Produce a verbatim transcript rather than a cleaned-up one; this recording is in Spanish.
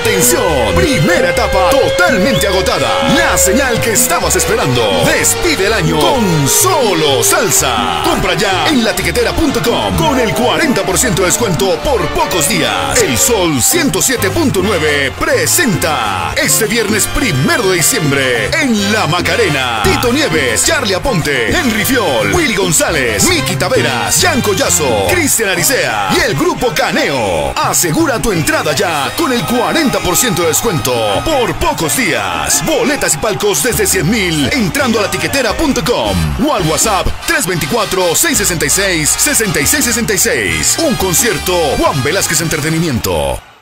¡Atención! Primera etapa totalmente agotada. La señal que estabas esperando. Despide el año con solo salsa. Compra ya en latiquetera punto com con el cuarenta por ciento de descuento por pocos días. El Sol ciento siete punto nueve presenta este viernes primero de diciembre en La Macarena. Tito Nieves, Charlie Aponte, Henry Fiol, Willy González, Miki Taveras, Jan Collazo, Cristian Aricea y el Grupo Caneo. Asegura tu entrada ya con el cuarenta por ciento de descuento por pocos días. Boletas y palcos desde cien mil entrando a latiquetera punto com o al WhatsApp tres dos cuatro, seis seis seis, seis seis seis seis. Un concierto Juan Velázquez Entretenimiento.